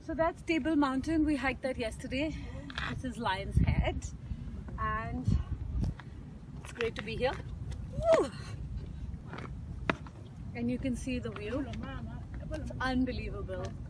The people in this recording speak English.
So that's Table Mountain. We hiked that yesterday. This is Lion's Head, and it's great to be here. Woo! And you can see the view. It's unbelievable.